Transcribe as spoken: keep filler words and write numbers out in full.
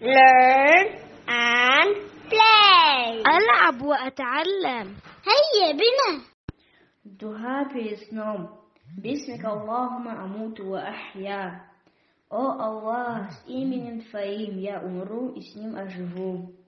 learn and play. ألعب وأتعلم. هيا بنا. To have is نوم. باسمك اللهم أموت وأحيا. Oh Allah, iminent faim ya umru isnim ajvu.